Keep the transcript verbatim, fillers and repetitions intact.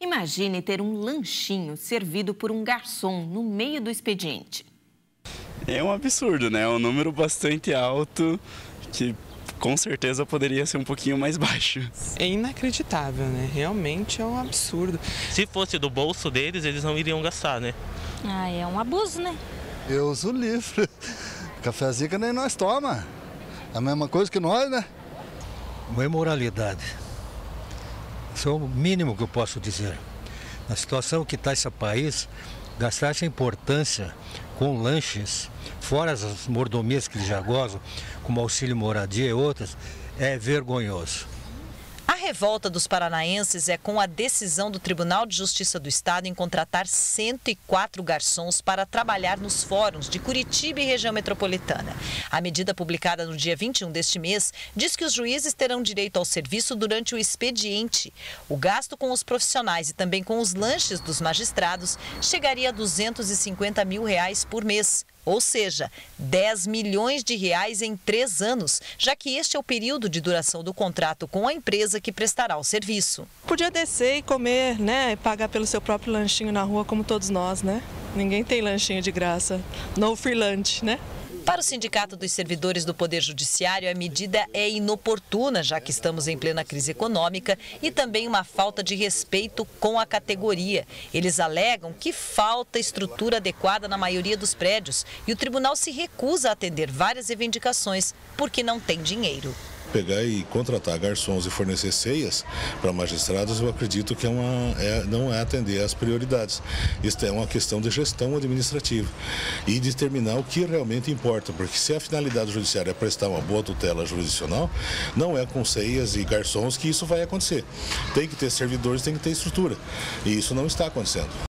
Imagine ter um lanchinho servido por um garçom no meio do expediente. É um absurdo, né? É um número bastante alto que com certeza poderia ser um pouquinho mais baixo. É inacreditável, né? Realmente é um absurdo. Se fosse do bolso deles, eles não iriam gastar, né? Ah, é um abuso, né? Eu uso livre. Cafézinho que nem nós toma. A mesma coisa que nós, né? Uma imoralidade. Isso é o mínimo que eu posso dizer. Na situação que está esse país, gastar essa importância com lanches, fora as mordomias que eles já gozam, como auxílio moradia e outras, é vergonhoso. A revolta dos paranaenses é com a decisão do Tribunal de Justiça do Estado em contratar cento e quatro garçons para trabalhar nos fóruns de Curitiba e região metropolitana. A medida publicada no dia vinte e um deste mês diz que os juízes terão direito ao serviço durante o expediente. O gasto com os profissionais e também com os lanches dos magistrados chegaria a duzentos e cinquenta mil reais por mês. Ou seja, dez milhões de reais em três anos, já que este é o período de duração do contrato com a empresa que prestará o serviço. Podia descer e comer, né, e pagar pelo seu próprio lanchinho na rua, como todos nós, né? Ninguém tem lanchinho de graça, no free lunch, né? Para o Sindicato dos Servidores do Poder Judiciário, a medida é inoportuna, já que estamos em plena crise econômica, e também uma falta de respeito com a categoria. Eles alegam que falta estrutura adequada na maioria dos prédios e o tribunal se recusa a atender várias reivindicações porque não tem dinheiro. Pegar e contratar garçons e fornecer ceias para magistrados, eu acredito que é uma, é, não é atender às prioridades. Isso é uma questão de gestão administrativa e determinar o que realmente importa, porque se a finalidade judiciária é prestar uma boa tutela jurisdicional, não é com ceias e garçons que isso vai acontecer. Tem que ter servidores, tem que ter estrutura, e isso não está acontecendo.